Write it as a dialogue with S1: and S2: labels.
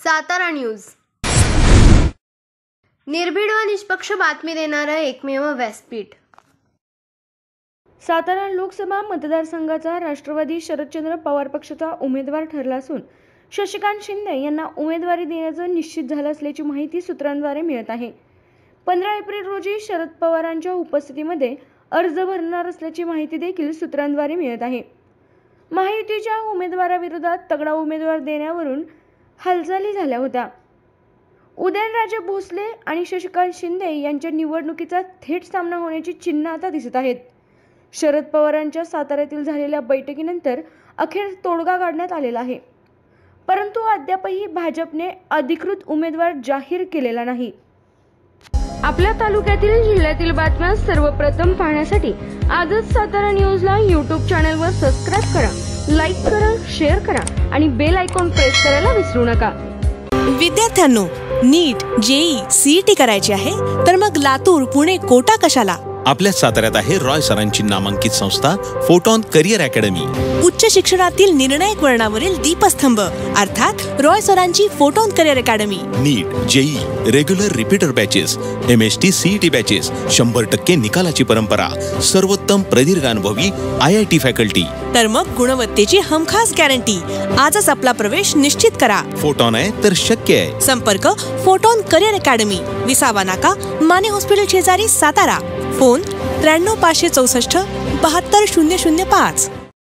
S1: Satara news, निर्भीड व निष्पक्ष बातमी देणारं एकमेव व्यासपीठ।
S2: सातारा लोकसभा मतदारसंघाचा राष्ट्रवादी शरदचंद्र पवार पक्षाचा उमेदवार ठरला असून शशिकांत शिंदे यांना उमेदवारी देण्याचं निश्चित झालं असल्याची माहिती सूत्रांद्वारे मिळत आहे। 15 एप्रिल रोजी शरद पवारांच्या उपस्थितीमध्ये अर्ज भरणार असल्याची माहिती देखील सूत्रांद्वारे मिळत आहे। महायुतीच्या उमेदवाराविरोधात तगडा उमेदवार देण्यावरून हालचाली झाल्या होत्या। उदयनराजे भोसले आणि शशिकांत शिंदे यांच्या निवडणुकीचा थेट सामना होण्याची चिन्ह आता दिसत आहेत। शरद पवारांच्या साताऱ्यातील झालेल्या बैठकीनंतर अखेर तोडगा काढण्यात आलेला आहे, परंतु अद्यापही भाजपने अधिकृत उमेदवार जाहीर केलेला नाही। आपल्या तालुक्यातील जिल्ह्यातील बातम्या सर्वप्रथम पाहण्यासाठी आजच सातारा न्यूजला YouTube चॅनलवर सबस्क्राइब करा, लाईक करा, शेअर करा आणि बेल आयकॉन प्रेस करायला विसरू नका।
S3: विद्यार्थ्यांनो, नीट, जेई, सीईटी करायची आहे तर मग लातूर, पुणे, कोटा कशाला?
S4: आपल्या साताऱ्यात आहे रॉय सरांची नामांकित संस्था फोटॉन करिअर अकॅडमी।
S3: उच्च शिक्षणातील निर्णायक वळणावरील दीपस्तंभ अर्थात रॉय सरांची photon career academy.
S4: NEET, JEE, regular repeater batches, MST CET batches, 100% निकालाची परंपरा, सर्वोत्तम प्रदीर्घ अनुभवी IIT फॅकल्टी,
S3: तर मग गुणवत्तेची हमखास गॅरंटी। आजच आपला प्रवेश निश्चित करा।
S4: फोटॉन आहे तर शक्य आहे।
S3: संपर्क फोटॉन करिअर अकॅडमी, विसावा नाका, माने हॉस्पिटल शेजारी, सातारा। फोन 93 564 72 005।